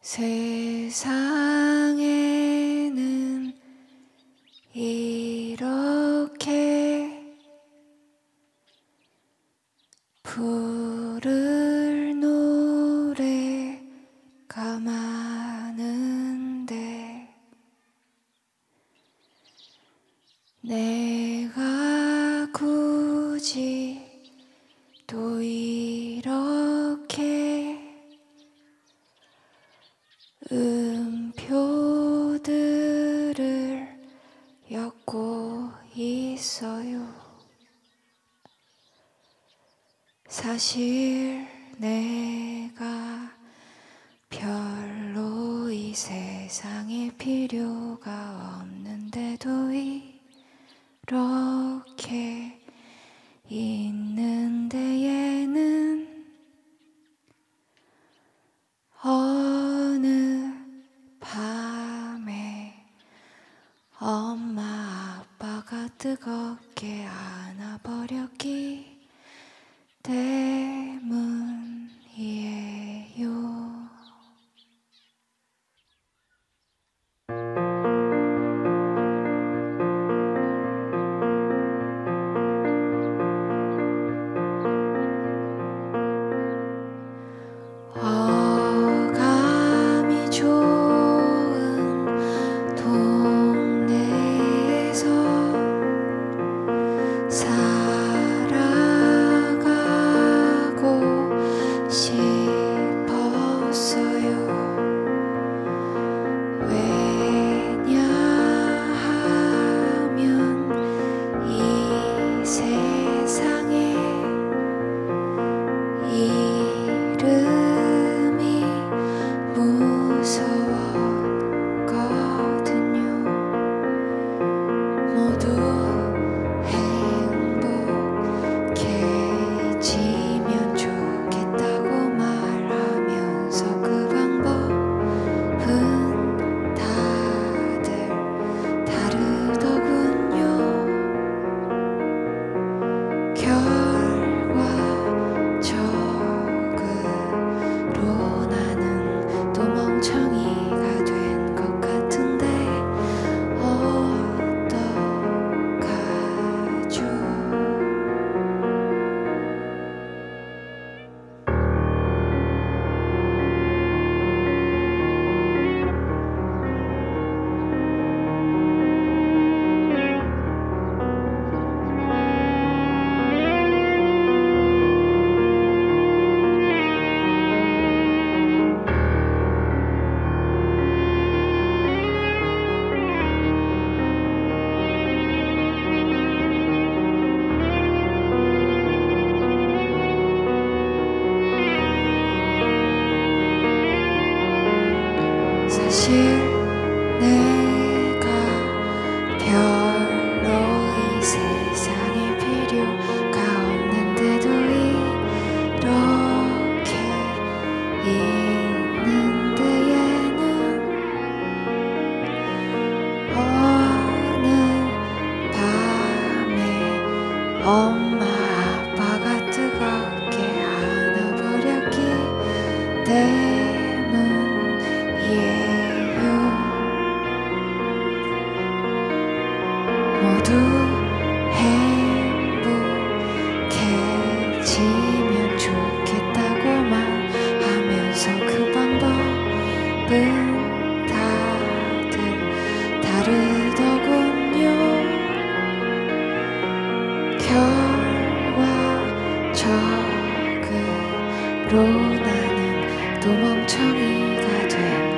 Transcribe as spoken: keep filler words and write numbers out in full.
세상에는 이렇게 부를 노래가 많은데 내가 굳이 또 이렇게 음표들을 엮고 있어요. 사실 내가 별로 이 세상에 필요가 없는데도 이렇게 있는데 얘는 어느 밤에 엄마 아빠가 뜨겁게 안아버렸기 때문이에요. 어감이 좋은 동네에서 살아가고 싶었어요. 왜냐하면 이 세상에 이름이 무서웠거든요. 모두 행복해지면 좋겠다고 말하면서 그 방법은 다들 다르더군요. 결과적으로 나는 또 멍청이가 된 것 같은데 어떡하죠? 사실 내가 별로 이 세상에 필요가 없는데도 이렇게 있는데 얘는 어느 밤에 엄마 아빠가 뜨겁게 안아버렸기 때문이에요. 모두 행복해지면 좋겠다고 말하면서 그 방법은 다들 다르더군요. 결과적으로 나는 또 멍청이가 된